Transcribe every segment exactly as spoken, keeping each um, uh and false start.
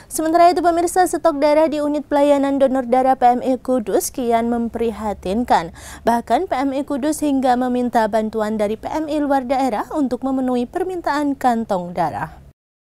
Sementara itu pemirsa, stok darah di unit pelayanan donor darah P M I Kudus kian memprihatinkan. Bahkan P M I Kudus hingga meminta bantuan dari P M I luar daerah untuk memenuhi permintaan kantong darah.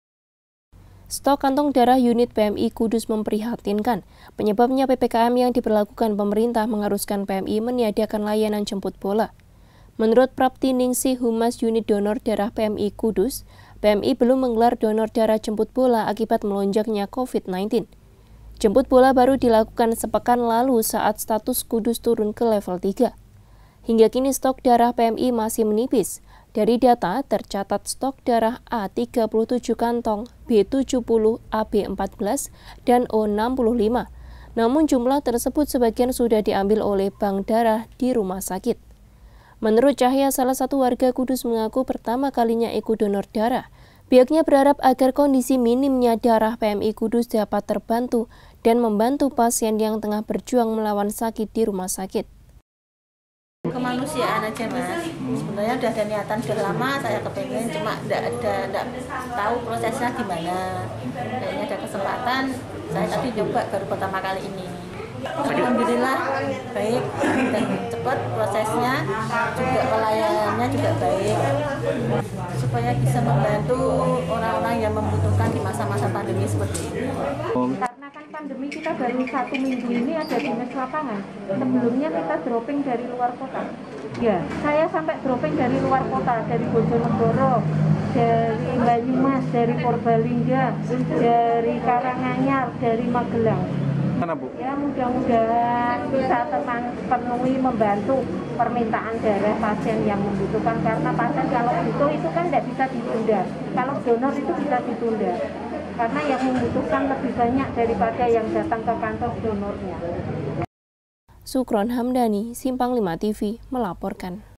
Stok kantong darah unit P M I Kudus memprihatinkan. Penyebabnya P P K M yang diberlakukan pemerintah mengharuskan P M I meniadakan layanan jemput bola. Menurut Prapti Ningsih, Humas Unit Donor Darah P M I Kudus, P M I belum menggelar donor darah jemput bola akibat melonjaknya COVID sembilan belas. Jemput bola baru dilakukan sepekan lalu saat status Kudus turun ke level tiga. Hingga kini stok darah P M I masih menipis. Dari data, tercatat stok darah A tiga puluh tujuh kantong, B tujuh puluh, A B empat belas, dan O enam puluh lima. Namun jumlah tersebut sebagian sudah diambil oleh bank darah di rumah sakit. Menurut Cahya, salah satu warga Kudus mengaku pertama kalinya ikut donor darah. Pihaknya berharap agar kondisi minimnya darah P M I Kudus dapat terbantu dan membantu pasien yang tengah berjuang melawan sakit di rumah sakit. Kemanusiaan aja mas, sebenarnya udah ada niatan sudah lama saya kepengen, cuma tidak ada tidak tahu prosesnya gimana. Kayaknya ada kesempatan, saya tadi coba baru pertama kali ini. Alhamdulillah baik dan cepat prosesnya, juga pelayanannya juga baik, supaya bisa membantu orang-orang yang membutuhkan di masa-masa pandemi seperti ini. Karena kan pandemi kita baru satu minggu ini ada dinas lapangan. Sebelumnya kita dropping dari luar kota. Ya, saya sampai dropping dari luar kota, dari Bojonegoro, dari Banyumas, dari Purbalingga, dari Karanganyar, dari Magelang. Mana, Bu? Ya, mudah-mudahan bisa terpenuhi membantu permintaan darah pasien yang membutuhkan, karena pasien kalau butuh itu kan tidak bisa ditunda. Kalau donor itu bisa ditunda. Karena yang membutuhkan lebih banyak daripada yang datang ke kantor donornya. Sukron Hamdani, Simpang lima T V, melaporkan.